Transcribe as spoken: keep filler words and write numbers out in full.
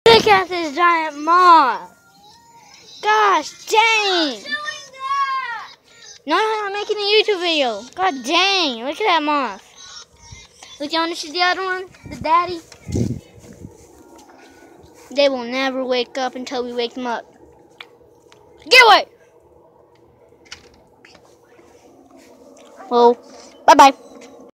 Look at this giant moth. Gosh dang. No, no, I'm making a YouTube video. God dang. Look at that moth. Look, you want to see the other one? The daddy? They will never wake up until we wake them up. Get away! Well, bye-bye.